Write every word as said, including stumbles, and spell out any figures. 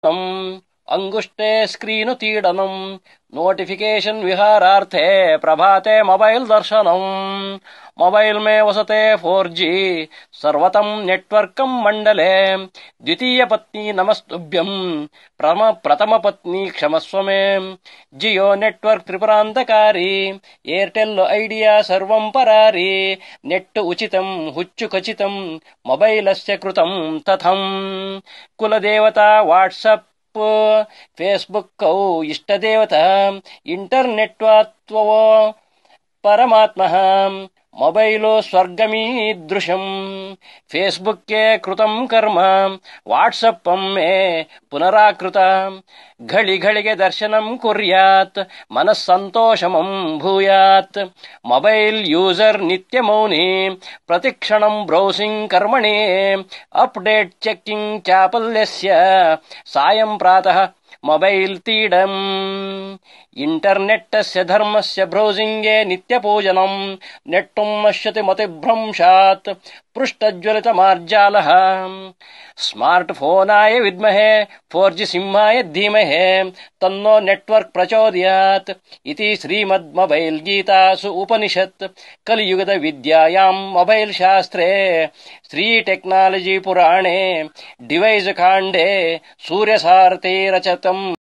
प्रयत्नम् अंगुष्टे स्क्रीनुतीडनम् नोटिफिकेशन विहारार्थे प्रभाते मोबाइल दर्शनम् मोबाइल में वसते फोर जी सर्वतम् नेटवर्कम् मण्डले द्वितीय पत्नी नमस्तुभ्यम् प्रथम पत्नी क्षमस्व मे जियो नेटवर्क त्रिपुरान्तकारी एयरटेल आइडिया सर्वं परारी नेट उचितम् हुच्चु खचितम् मोबाइलस्य कृतम् तथम् कुलदेवता व्हाट्सएप फेसबुक इष्टदेवता इंटरनेट वात्वो परमात्मः मोबाइलो स्वर्गमीदृशम् फेसबुक के कृतम् कर्म व्हाट्सएप मे पुनराकृत घड़ी घड़िगे दर्शनम् कुर्यात् मनस्सन्तोषमम् भूयात् मोबाइल यूजर नित्यमौनी प्रतिक्षणम् ब्रौसिंग कर्मणि अपडेट चेकिंग चापल्यस्य सायं प्रातः मोबाइल तीडम् इंटरनेटस्य धर्मस्य ब्रौसिंगे नित्यपूजनम् नेट्टुम् नश्यति मतिभ्रंशात् पृष्ठज्वलित मार्जालः स्मार्ट फोनाय विद्महे फोर जी सिंहाय धीमहे तन्नो नेटवर्क प्रचोदयात् इति श्रीमद् मोबाइल गीतासु उपनिषत् कलियुगद विद्यायां मोबाइल शास्त्रे श्री टेक्नोलॉजी पुराणे डिवाइस काण्डे सूर्यसारथे रचितम्